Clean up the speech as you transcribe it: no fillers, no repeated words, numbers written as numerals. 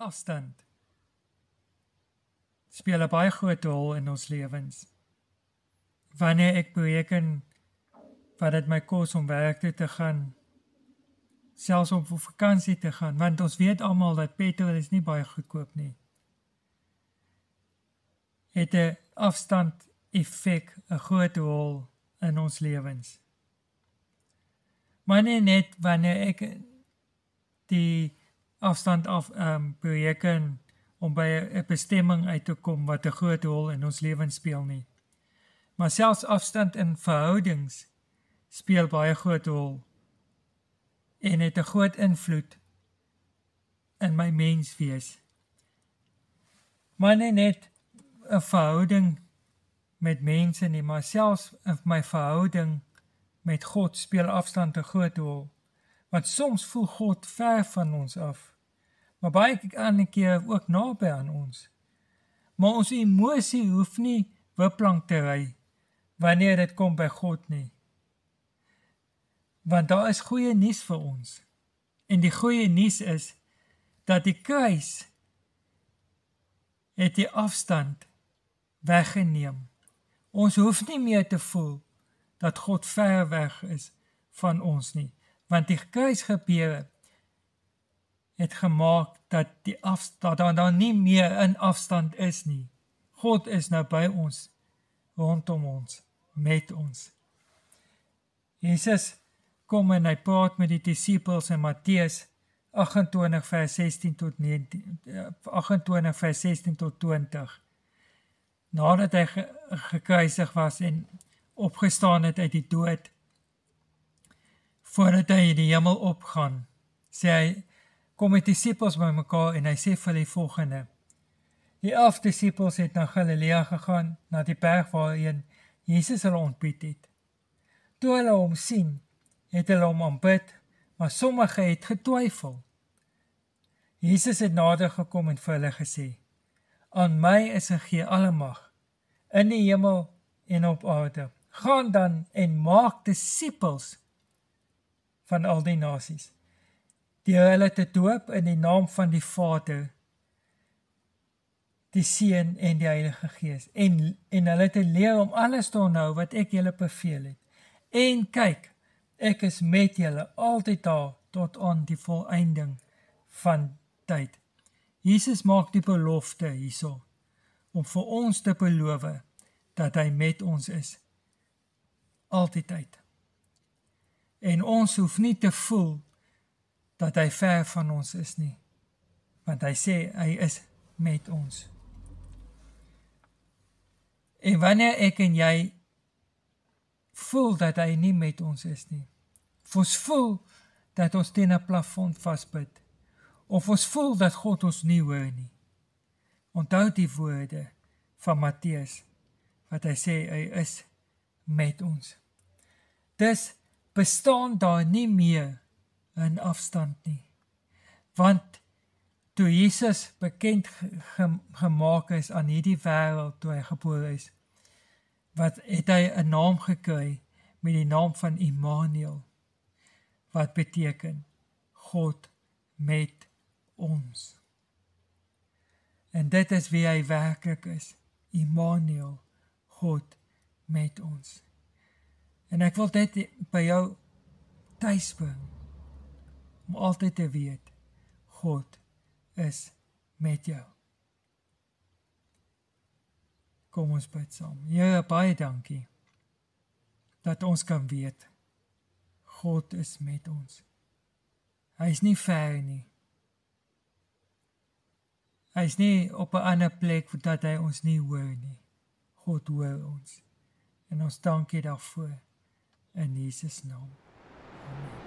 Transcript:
Afstand speel 'n baie groot rol in ons lewens. Wanneer ek bereken wat dit my kos om werk toe te gaan, selfs om op vakansie te gaan, want ons weet almal dat petrol is nie baie goedkoop nie, het 'n afstand effek 'n groot rol in ons lewens. Maar nie net wanneer ek die afstand bereken om by 'n bestemming uit te kom wat 'n groot rol in ons lewens speel nie. Maar selfs afstand in verhoudings speel baie groot rol en het 'n groot invloed in my menswees. Maar nie net 'n verhouding met mense nie, maar selfs in my verhouding met God speel afstand 'n groot rol. Want soms voel God ver van ons af, maar baie ander keer ook naby aan ons. Maar ons emosie hoef nie wipplank te ry wanneer dit kom by God nie. Want daar is goeie nuus vir ons. En die goeie nuus is dat die kruis het die afstand weggeneem. Ons hoef nie meer te voel dat God ver weg is van ons nie. Want die kruisgebeure het gemaak dat daar nie meer 'n afstand is nie. God is nou by ons, rondom ons, met ons. Jesus kom en hy praat met die disippels in Matteus 28 vers 16 tot 20. Nadat hy gekruisig was en opgestaan het uit die dood, voordat hy in die hemel opgaan, sê hy, kom die disippels by mekaar en hy sê vir die volgende. Die 11 disippels het na Galilea gegaan, na die berg waarheen Jesus hulle ontbied het. Toe hulle hom sien, het hulle hom aanbid, maar sommige het getwyfel. Jesus het nader gekom en vir hulle gesê, aan my is gegee alle mag, in die hemel en op aarde. Gaan dan en maak disippels van al die nasies, deur hulle te doop in die naam van die Vader, die Seun en die Heilige Gees, en hulle te leer om alles te onthou wat ek julle beveel het. En kyk, ek is met julle altyd daar tot aan die volëinding van tyd. Jesus maak die belofte hierso, om vir ons te beloof dat hy met ons is, altyd. En ons hoef nie te voel dat hy ver van ons is nie, want hy sê hy is met ons. En wanneer ek en jy voel dat hy nie met ons is nie, of ons voel dat ons teen 'n plafond vasbyt, of ons voel dat God ons nie hoor nie, onthou die woorde van Matteus, wat hy sê hy is met ons. Dus bestaan daar nie meer 'n afstand nie, want toe Jesus bekend gemaak is aan hierdie wêreld toe hy gebore is, wat het hy 'n naam gekry met die naam van Immanuel, wat beteken God met ons. En dit is wie hy werklik is, Immanuel, God met ons. En ek wil dit by jou tuis bring, om altyd te weet, God is met jou. Kom ons bid saam. Here, baie dankie, dat ons kan weet, God is met ons. Hy is nie ver nie. Hy is nie op 'n ander plek, dat hy ons nie hoor nie. God hoor ons. En ons dankie daarvoor, in Jesus naam. Amen.